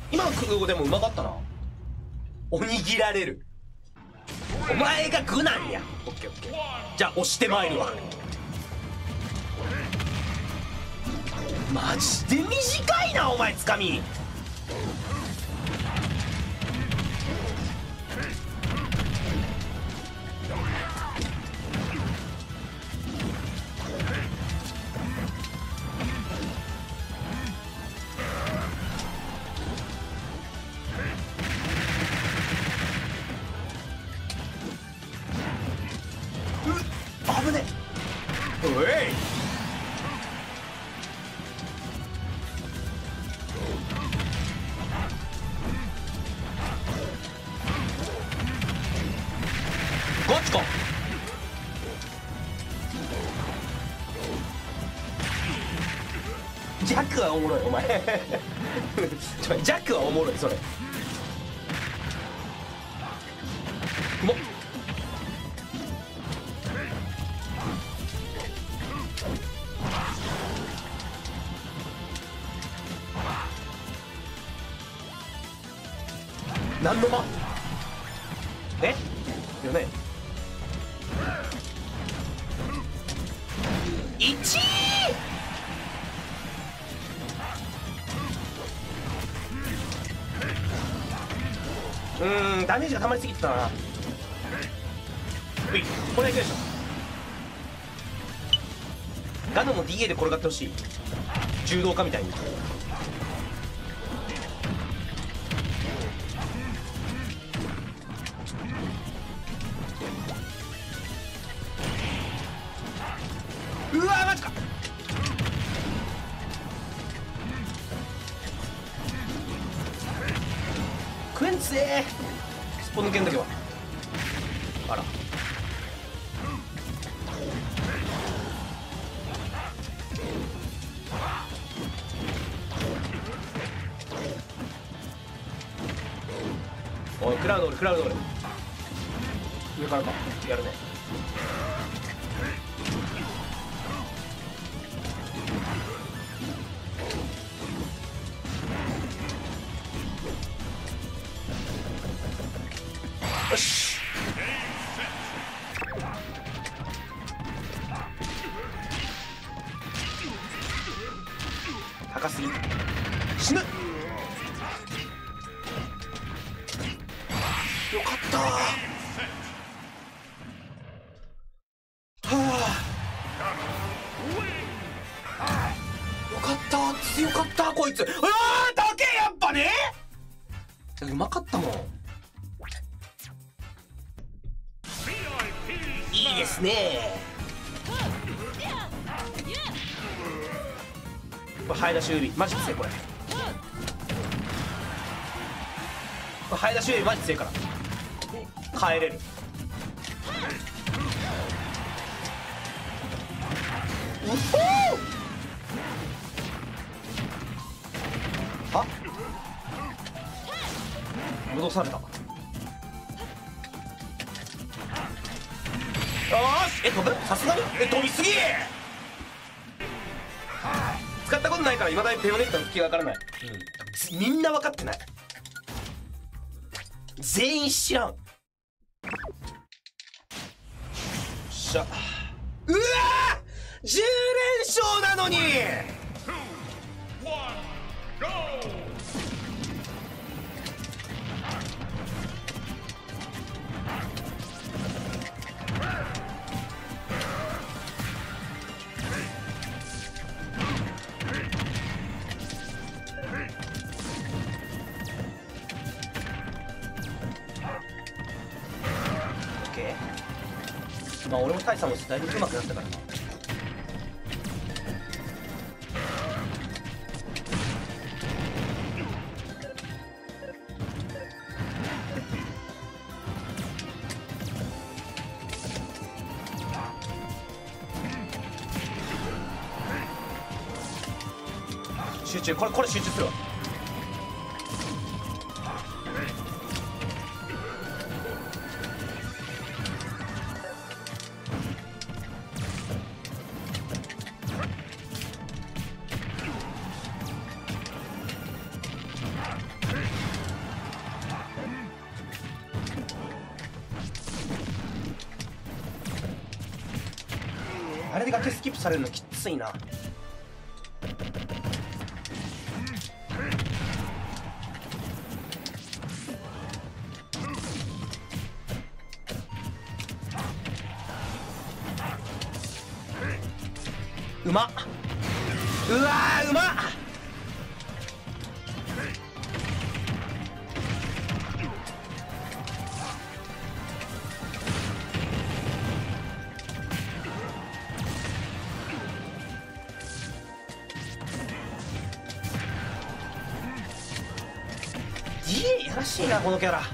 今の空語でもうまかったな。おにぎられる。お前が具なんや。オッケーオッケー。じゃあ押してまいるわ。マジで短いなお前つかみ。危ねえ。おいゴッチコ。ジャックはおもろいお前ジャックはおもろいそれ。うまっ。何の間えよね。1ダメージが溜まりすぎてたな。ういこれいくでしょ。ガノも DA で転がってほしい。柔道家みたいに。うわマジか。食えんつえスポ抜けんだけは。あらおいクラウドルクラウドル上からかやるね。よし高すぎ死ぬ。よかったはあよかった強かったこいつ。ああだけやっぱねうまかったもん。いいですね。ハイダシュービマジ強いこれ。ハイダシュービマジ強いから帰れる。あ戻された。よし飛ぶさすがに飛びすぎ。使ったことないからいまだにペヨネットの吹きが分からない、みんな分かってない。全員知らん。しゃうわー10連勝なのにまあ俺も大差もだいぶ上手くなったからな。集中これ集中するわ。 で崖スキップされるのきついな。うまっ。うわーうまっ。やらしいなこのキャラ。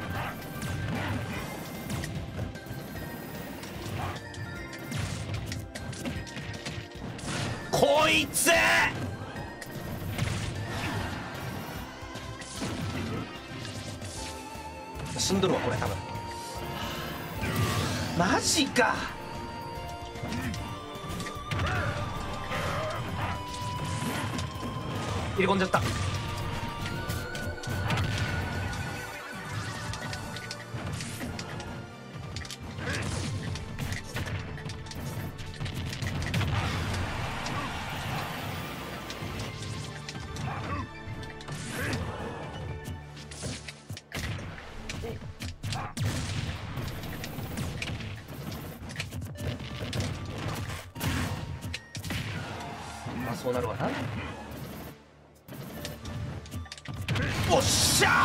こいつ死んどるわこれ多分。マジか。入れ込んじゃった。まあそうなるわな。おっしゃ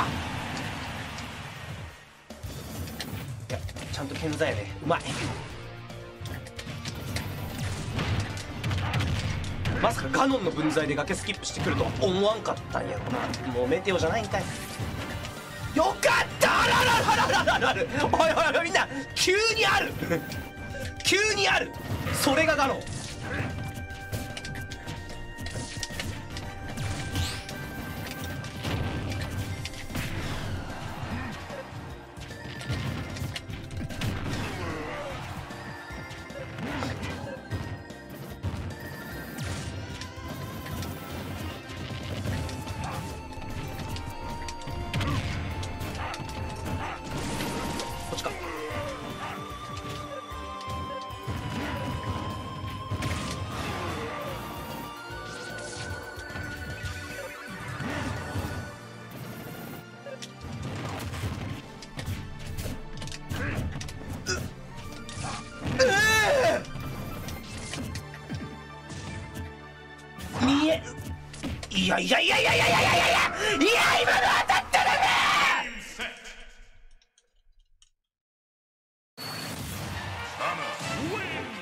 ー。いやちゃんと健在やね。うまい。まさかガノンの分際で崖スキップしてくるとは思わんかったんやろな。もうメテオじゃないんかい。よかった。あららららららら。おいおいおいみんな急にある急にある。それがガノン。こっちか。見える。いやいやいやいやいやいやいやいやいや今の当たったらね。 Wins!